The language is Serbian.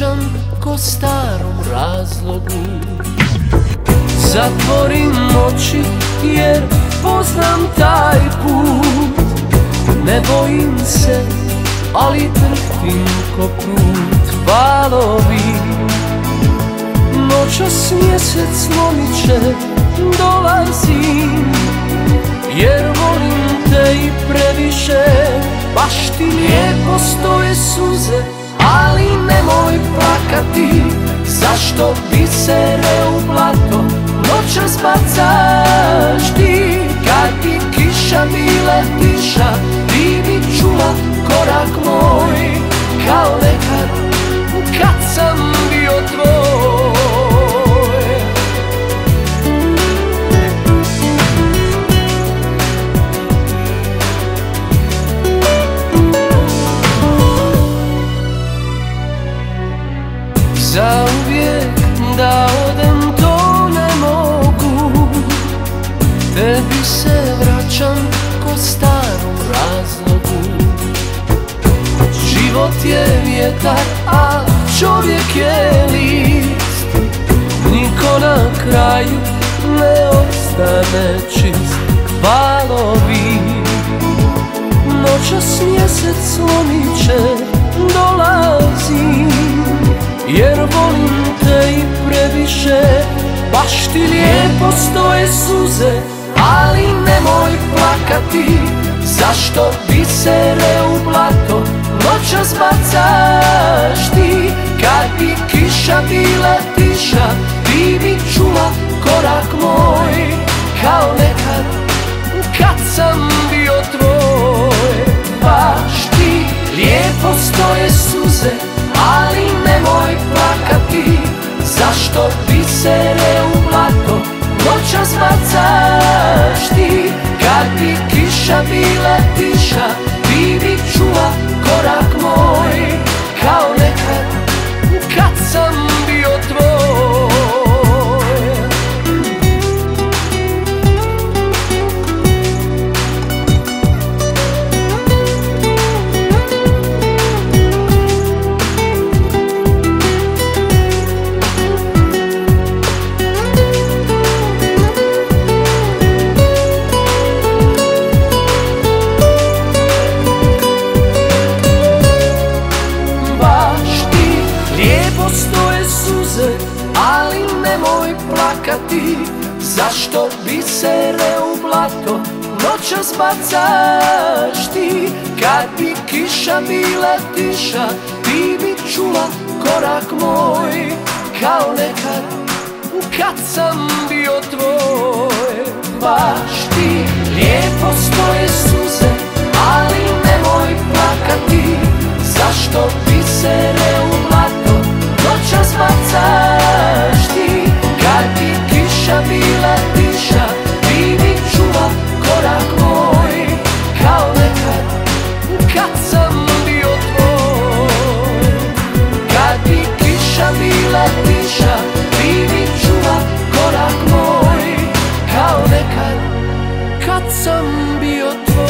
vraćam ko starom razlogu. Zatvorim oči jer poznam taj put. Ne bojim se, ali trpim ko prut. Valovi, noćas mjesec lomiće, dolazim, jer volim te i previše. Baš ti lijepo stoje suze, ali nemoj plakati. Zašto bisere u blato noćas bacaš ti? Kad bi kiša bila tiša, ti bi čula korak moj. Kao nekad kad sam bio tvoj. Zauvijek da odem to ne mogu, tebi se vraćam ko starom razlogu. Život je vjetar, a čovjek je list. Niko na kraju ne ostane čist. Valovi, noćas mjesec lomiće, dolazim, jer volim te i previše. Baš ti lijepo stoje suze, ali nemoj plakati. Zašto bisere u blato noćas bacaš ti? Kad bi kiša bila tiša, ti bi čula korak moj. Kao nekad kad sam bio tvoj. Baš ti lijepo stoje suze, ali nemoj plakati. Zašto bisere u blato noćas bacaš ti? Kad bi kiša bila tiša, ti bi čula korak moj. Kao nekad kad sam bio tvoj. Ali nemoj plakati. Zašto bisere u blato noćas bacaš ti? Kad bi kiša bila tiša, ti bi čula korak moj. Kao nekad kad sam bio tvoj. Baš ti lijepo stoje suze, ali nemoj plakati. Zašto bisere u blato noćas bacaš ti? Kad bi kiša bila tiša, ti bi čula korak moj. Kao nekad kad sam bio tvoj. Kad bi kiša bila tiša, ti bi čula korak moj. Kao nekad kad sam bio tvoj.